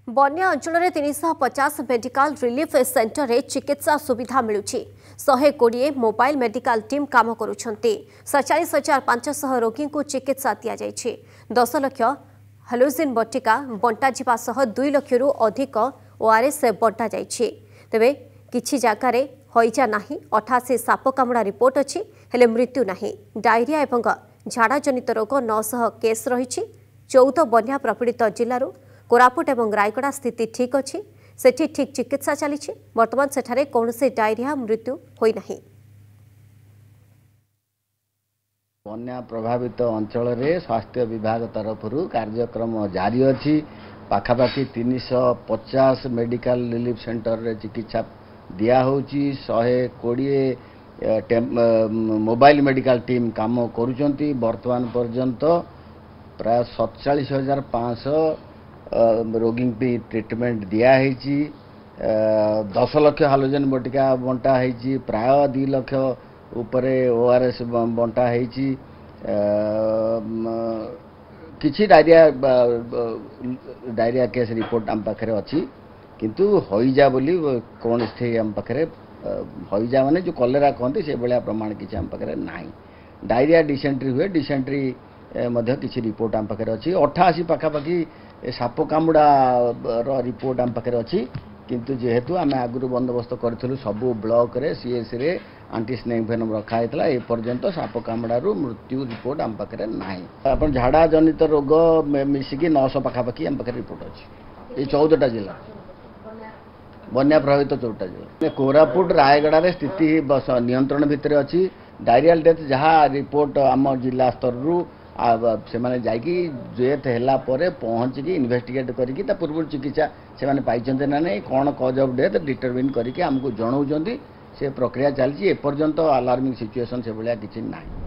बन्या अंचल 350 medical relief centre रे चिकित्सा सुविधा मिलुछि। 120 मोबाइल मेडिकल टीम काम करुछन्ति। 47,500 रोगी को चिकित्सा दिया जायछि। 10 लाख हेलोजिन बटिका बंटा जिबा सह 2 लाख रु अधिक ओआरएस बंटा जायछि। तबे किछि जागा रे होइजा नाही। 88 साप कामुड़ा रिपोर्ट अछि हेले मृत्यु नाही। डायरिया एवं झाड़ा जनित रोग 900 केस रहिछि। 14 बन्या प्रपीड़ित जिल्लारू कोरापुट एवं रायगड़ा स्थिति ठीक अच्छी सेठी ठीक चिकित्सा चली बर्तमान सेठारे कौनसी डायरिया मृत्यु होई नहीं। बन्या प्रभावित अंचल रे स्वास्थ्य विभाग तरफ कार्यक्रम जारी अच्छी। पाखापाखि 350 मेडिकल रिलीफ सेंटर रे चिकित्सा दिया होची। 120 मोबाइल मेडिकल टीम काम करुचंती। वर्तमान पर्यंत प्राय 47,500 रोगी भी ट्रीटमेंट दिया है। 10 लाख हालोजन बटिका बंटा है। प्राय 2 लाख उपरे ओआरएस बंटा है। किछि डायरिया केस रिपोर्ट आम पाखे अच्छी किंतु हईजा बोली कौन से आम पाखे हईजा माने जो कलेरा कहते से भाया प्रमाण किसी आम पाखे ना। डायरिया डिसेंट्री हुए डिसेंट्री किसी रिपोर्ट आम पाखे अच्छी। 88 पाखापाखि साप कामुड़ा रिपोर्ट आम पाखे अच्छी किंतु जेहेतु आम आगु बंदोबस्त करूँ सबू ब्लॉक रे सीएस रे आंटी स्नेक भेनम रखाई ए पर्यंत साप कामुड़ारू मृत्यु रिपोर्ट आम पाखे ना। आप झाड़ा जनित रोग मिसिकी 900 पाखापाखि आम पाखे रिपोर्ट अच्छी। ये 14टा जिला बन्या प्रभावित 14टा जिला। कोरापुट रायगड़ा रे स्थिति नियंत्रण भितर अच्छी। डायरियल डेथ जहाँ रिपोर्ट आम जिला स्तर रू से माने जाइकी डेथ हैला परे पहुँचिकी इन्वेस्टिगेट करिकी ता पूर्व चिकित्सा से माने पाइछन्ते ना नहीं कौन कज ऑफ डेथ डिटरमिन करिकी हमको जणाउछन्ती। से प्रक्रिया चलती। एपर्यंत अलार्मिंग सिचुएशन से भाया किसी ना।